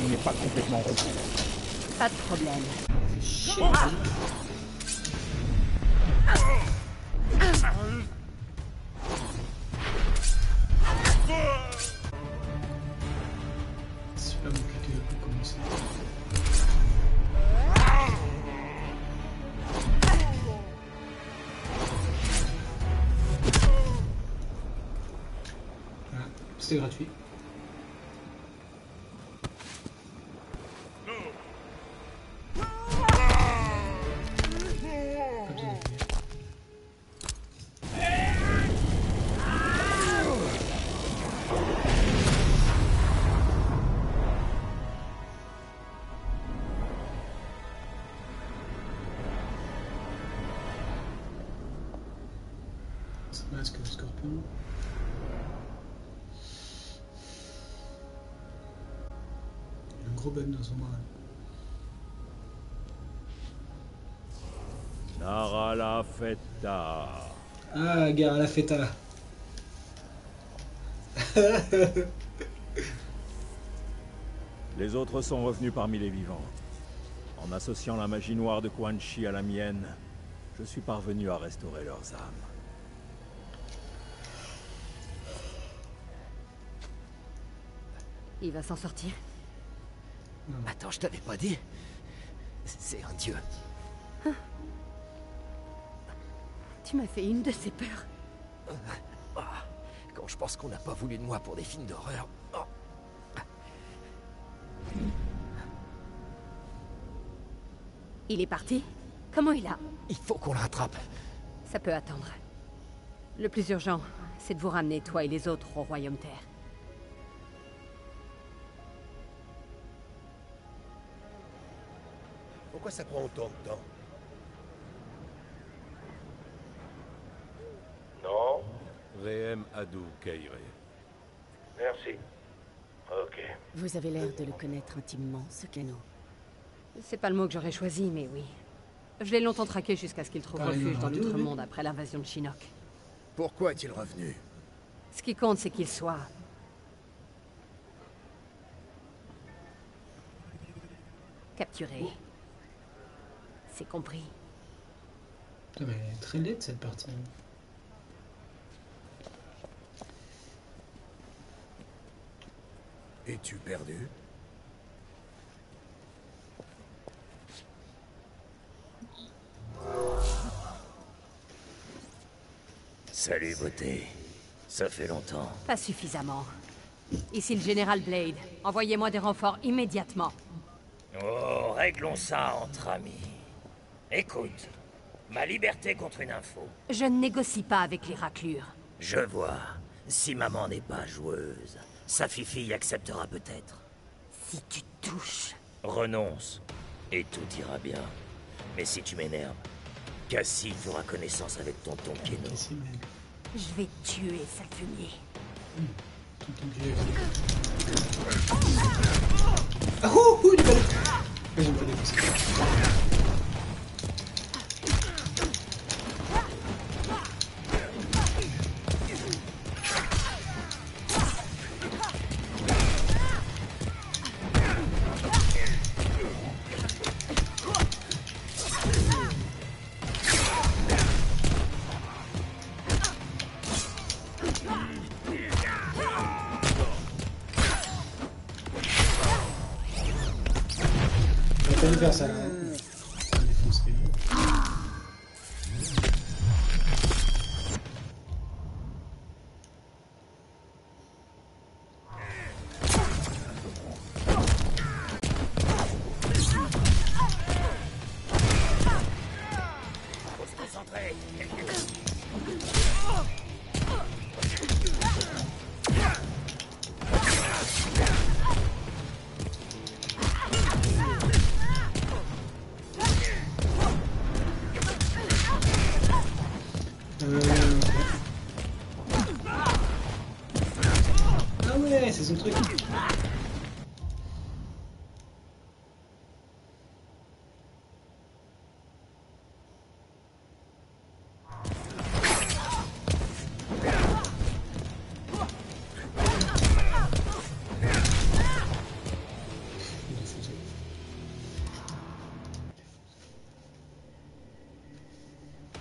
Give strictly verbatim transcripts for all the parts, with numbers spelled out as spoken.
on n'est pas complètement rond. Pas de problème. Shit. C'est pas compliqué pour commencer. Voilà, c'était gratuit. Masque de scorpion. Il y a un gros bug dans son bras. Nara la feta. Ah, guerre à la feta là. Les autres sont revenus parmi les vivants. En associant la magie noire de Quan Chi à la mienne, je suis parvenu à restaurer leurs âmes. Il va s'en sortir. Non. Attends, je t'avais pas dit. C'est un dieu. Hein? Tu m'as fait une de ces peurs. Ah, quand je pense qu'on n'a pas voulu de moi pour des films d'horreur. Oh. Il est parti? Comment il a? Il faut qu'on le rattrape. Ça peut attendre. Le plus urgent, c'est de vous ramener, toi et les autres, au Royaume Terre. Pourquoi ça prend autant de temps? Non? Rehem Adou Keire. Merci. Ok. Vous avez l'air de le connaître intimement, ce canot. C'est pas le mot que j'aurais choisi, mais oui. Je l'ai longtemps traqué jusqu'à ce qu'il trouve Pareil refuge dans dans le radio, l'Outre-Monde après l'invasion de Shinnok. Pourquoi est-il revenu? Ce qui compte, c'est qu'il soit... capturé. C'est compris. Putain, mais elle est très laide cette partie. Es-tu perdu? Salut, beauté. Ça fait longtemps. Pas suffisamment. Ici le général Blade. Envoyez-moi des renforts immédiatement. Oh, réglons ça entre amis. Écoute, ma liberté contre une info. Je ne négocie pas avec les raclures. Je vois. Si maman n'est pas joueuse, sa fifi acceptera peut-être. Si tu touches... Renonce, et tout ira bien. Mais si tu m'énerves, Cassie fera connaissance avec tonton Keno. Ici, mais... Je vais te tuer, sale fumier. Hum, tout le temps que j'ai... Ah oh, oh, il est pas là. Mais j'aime pas défoncer. J'aurais pas dû faire ça là. Ça défoncerait. Faut se concentrer.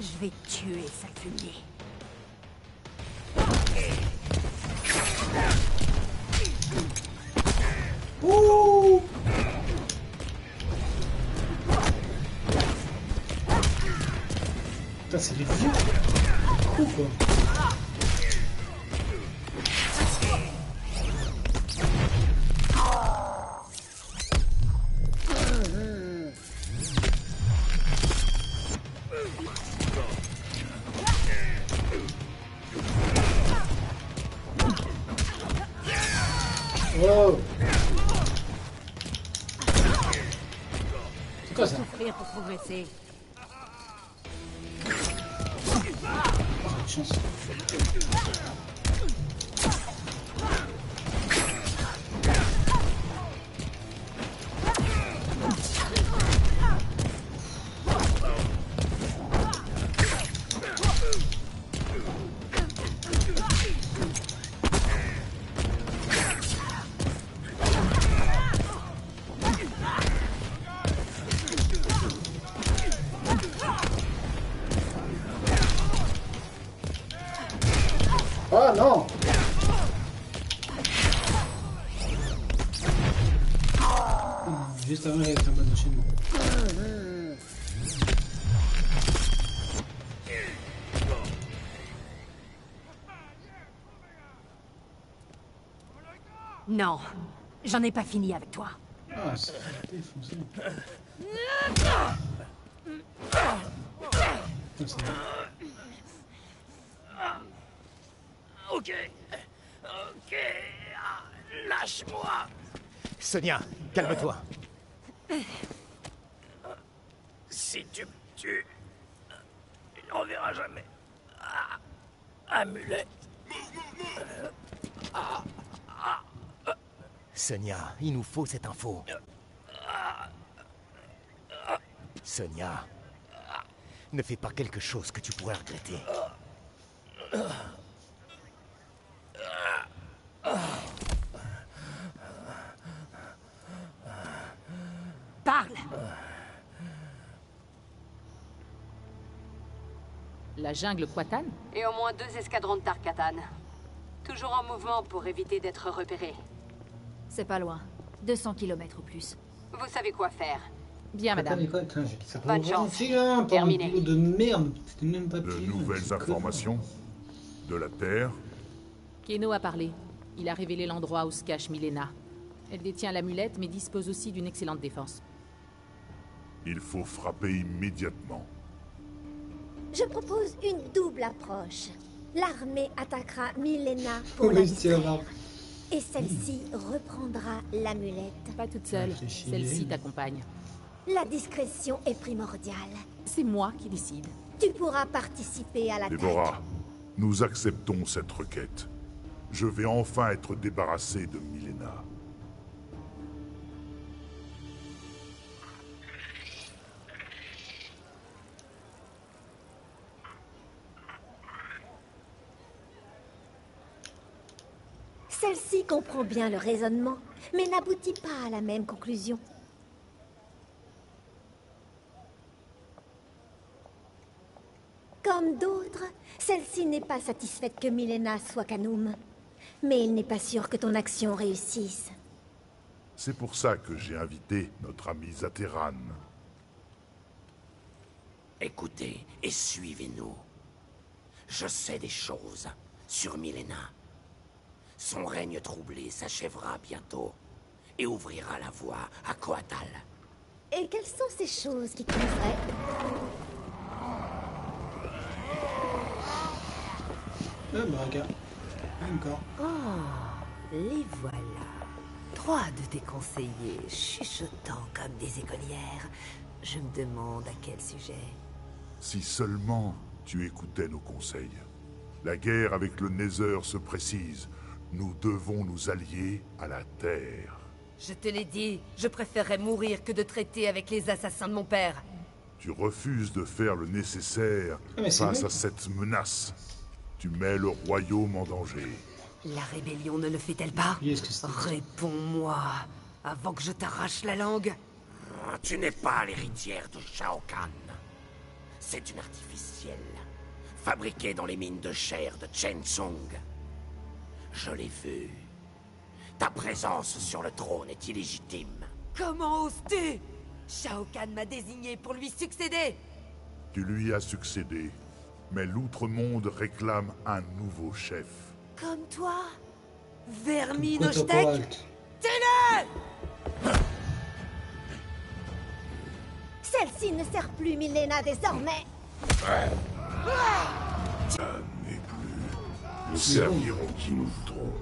Je vais tuer sa fumier. Ouh. Putain, c'est les vieux coups, quoi. Wow. C'est quoi ça? Souffrir pour progresser. Chance. Ah non! Juste avant, j'avais fait un bon enchaînement. Non, j'en ai pas fini avec toi. Ah, c'est défoncé. Comme ça. Ok. Ok. Lâche-moi. Sonia, calme-toi. Si tu me tues, il ne reverra jamais. Ah, amulette. Ah, ah, Sonia, il nous faut cette info. Sonia, ne fais pas quelque chose que tu pourrais regretter. Parle! La jungle Quatan? Et au moins deux escadrons de Tarkatan. Toujours en mouvement pour éviter d'être repérés. C'est pas loin. deux cents kilomètres au plus. Vous savez quoi faire. Bien, madame. Attends, mais quoi, j'ai dit ça pour Bonne vous chance. ralentir, hein, pas un Terminé. boulot de merde. C'était même pas De pire, nouvelles c'est informations de la Terre. Keno a parlé. Il a révélé l'endroit où se cache Milena. Elle détient l'amulette, mais dispose aussi d'une excellente défense. Il faut frapper immédiatement. Je propose une double approche. L'armée attaquera Milena pour Oui, la c'est vrai. distraire. Et celle-ci reprendra l'amulette. Pas toute seule. Réfléchis. Celle-ci t'accompagne. La discrétion est primordiale. C'est moi qui décide. Tu pourras participer à l'attaque. Déborah, nous acceptons cette requête. Je vais enfin être débarrassé de Milena. Celle-ci comprend bien le raisonnement, mais n'aboutit pas à la même conclusion. Comme d'autres, celle-ci n'est pas satisfaite que Milena soit Kanoum. Mais il n'est pas sûr que ton action réussisse. C'est pour ça que j'ai invité notre ami Zateran. écoutez et suivez-nous. Je sais des choses sur Milena. Son règne troublé s'achèvera bientôt et ouvrira la voie à Koatal. Et quelles sont ces choses qui te plairaient? Ah bah regarde. Encore. Oh, les voilà. Trois de tes conseillers chuchotant comme des écolières. Je me demande à quel sujet. Si seulement tu écoutais nos conseils. La guerre avec le Nether se précise. Nous devons nous allier à la Terre. Je te l'ai dit, je préférerais mourir que de traiter avec les assassins de mon père. Tu refuses de faire le nécessaire Ah, mais c'est face vrai. à cette menace. Tu mets le royaume en danger. La rébellion ne le fait-elle pas? Oui, est-ce que c'est- Réponds-moi, avant que je t'arrache la langue. Tu n'es pas l'héritière de Shao Kahn. C'est une artificielle, fabriquée dans les mines de chair de Chensong. Je l'ai vue. Ta présence sur le trône est illégitime. Comment oses-tu? Shao Kahn m'a désigné pour lui succéder. Tu lui as succédé, mais l'Outre-Monde réclame un nouveau chef. Comme toi? Verminochtek? Tue-le! Celle-ci ne sert plus Milena désormais. Ça n'est plus. Nous servirons qui nous voudrons.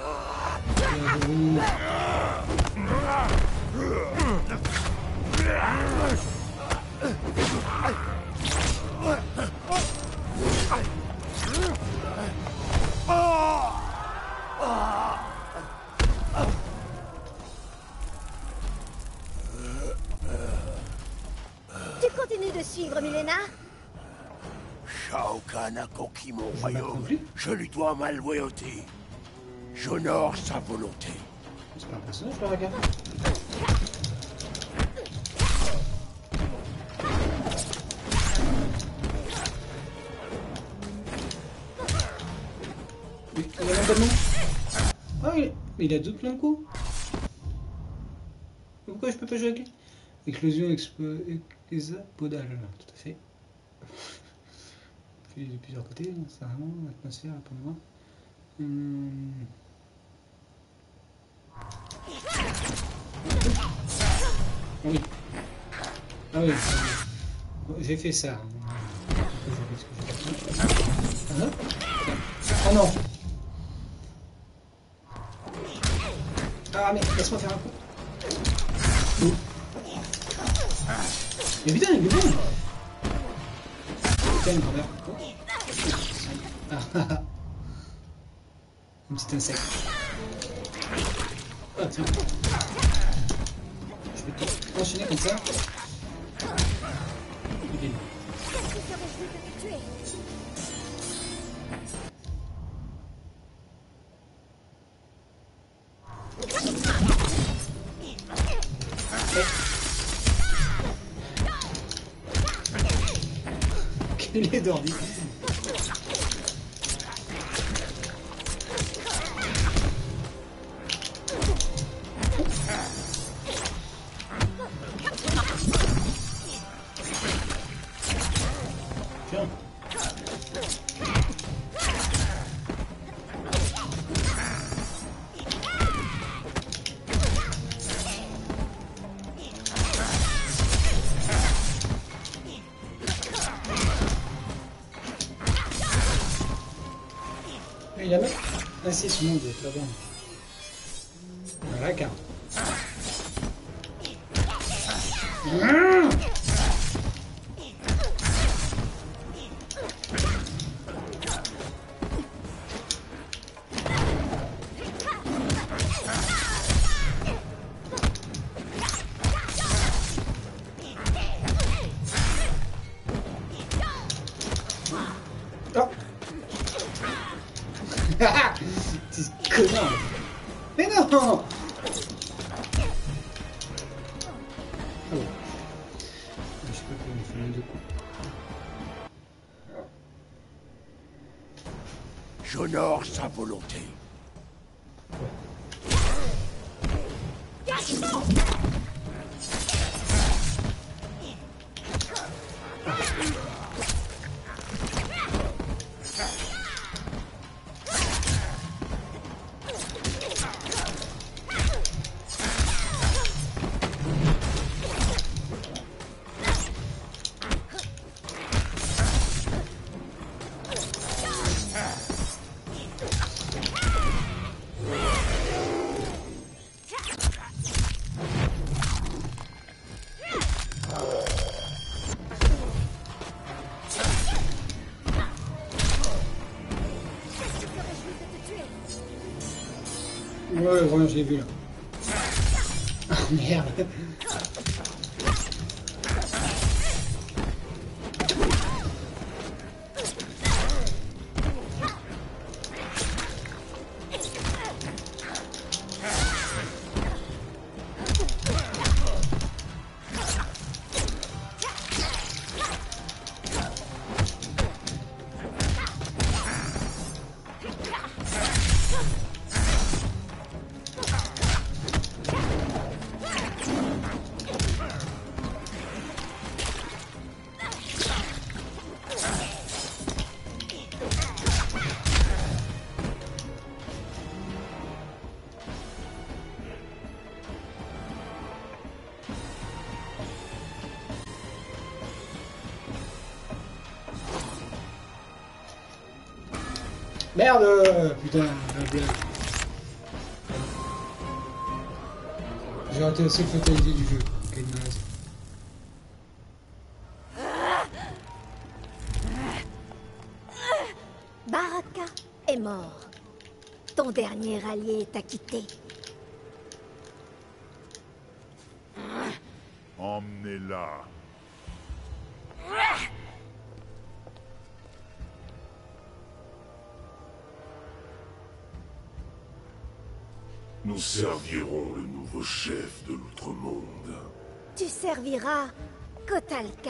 Tu continues de suivre Milena? Shao Kahn a conquis mon royaume. Je lui dois ma loyauté. J'honore sa volonté. C'est pas un personnage, je le regarde. Il a même pas de nom. Ah, il, il a deux plein de coups. Pourquoi je peux pas jouer avec lui? Éclosion hexapodale, tout à fait. Puis de plusieurs côtés, c'est vraiment l'atmosphère pour moi. Hum... Oui. Ah oui. J'ai fait ça. Ah non. Ah non. Ah mais laisse-moi faire un coup. Mais putain, il est bon. Putain, une grand-mère. Ah ah ah. Un petit insecte. Ah tiens. Je vais tout enchaîner comme ça. Il est... Il est dormi. Tiens. Il a même ainsi ce monde, très bien. Voilà, car. Mmh oh. Petit connard. Mais non. Oh. Je sais pas comment il fait les deux coups. J'honore sa volonté. Ouais, vraiment, je l'ai vu là. Oh merde. Merde! Putain, la blague. J'ai raté la seule fatalité du jeu. Quelle naze. Baraka est mort. Ton dernier allié t'a quitté. Emmenez-la. Nous servirons le nouveau chef de l'Outre-Monde. Tu serviras Kotal Khan.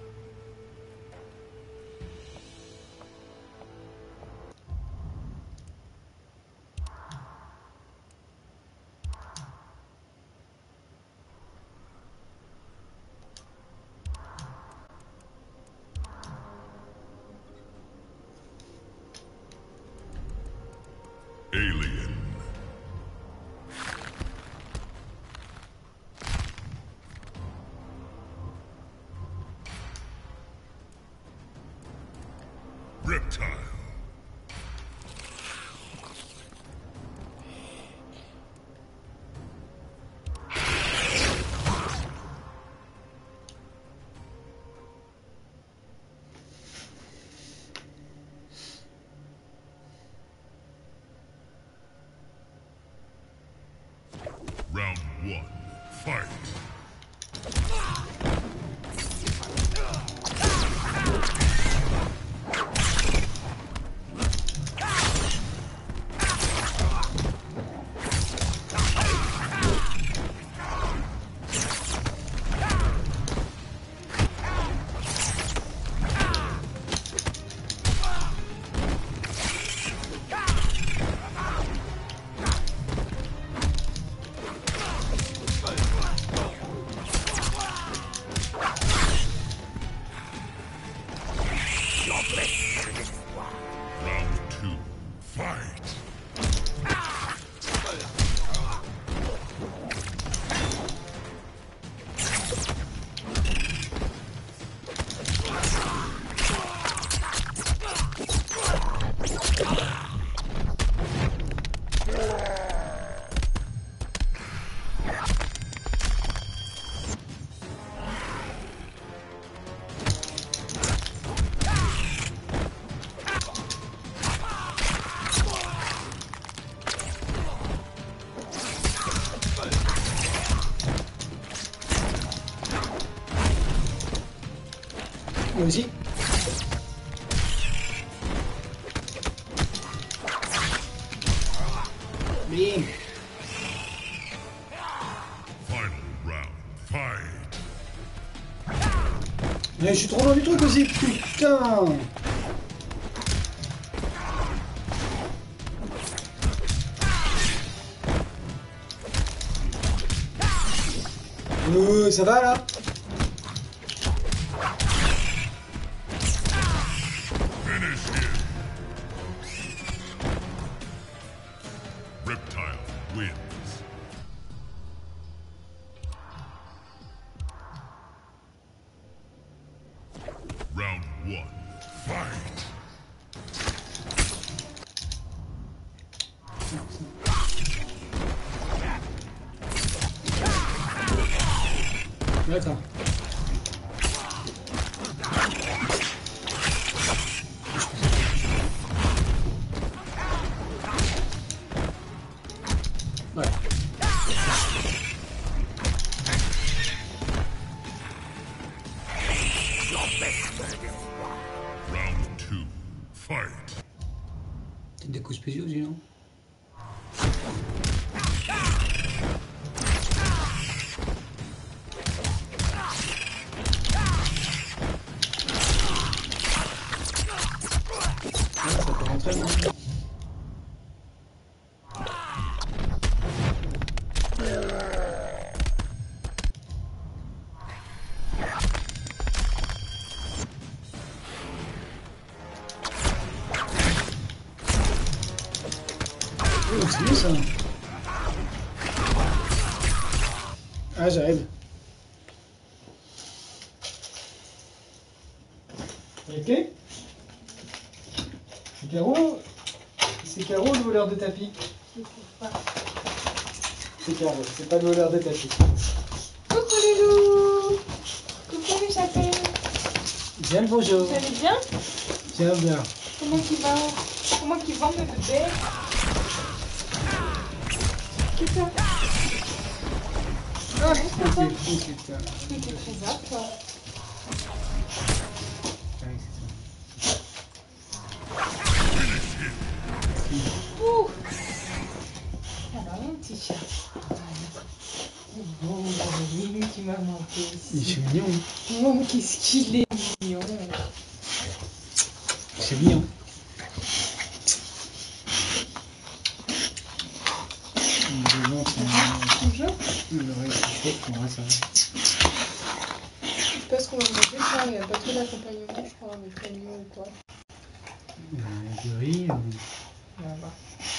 Alien. Reptile. Round one, fight. Round two, fight. Moi aussi. Bim. Final round, fight. Mais je suis trop loin du truc aussi, putain. Euh, ça va là? Finish him. Reptile wins. Round one, fight. D'accord. Ouais. Round two, fight. Peut-être des coups spéciaux aussi, non? Ouais, ça peut rentrer, non? Oh, c'est bien ça. Ah, j'arrive. Ok. Figaro. C'est Caro le voleur de tapis? C'est Caro, c'est pas le voleur de tapis. Coucou les loups. Coucou les chatons. Bien le bonjour. Vous allez bien? Bien, bien. Comment qu'il va? Comment qu'il va mes bébés? Qu'est-ce que ça? Ah, c'est ça. Tu étais très apte, toi. Ouh. Alors, mon petit chat. Oh, oui, tu m'as manqué ici. Il est mignon. Oh, qu'est-ce qu'il est mignon. C'est mignon. Toujours? Le reste, c'est chaud, on va ça. Je pense qu'on va manger ça, il n'y a pas trop d'accompagnement, je crois, avec l'agneau ou quoi. Euh, du riz. On va voir.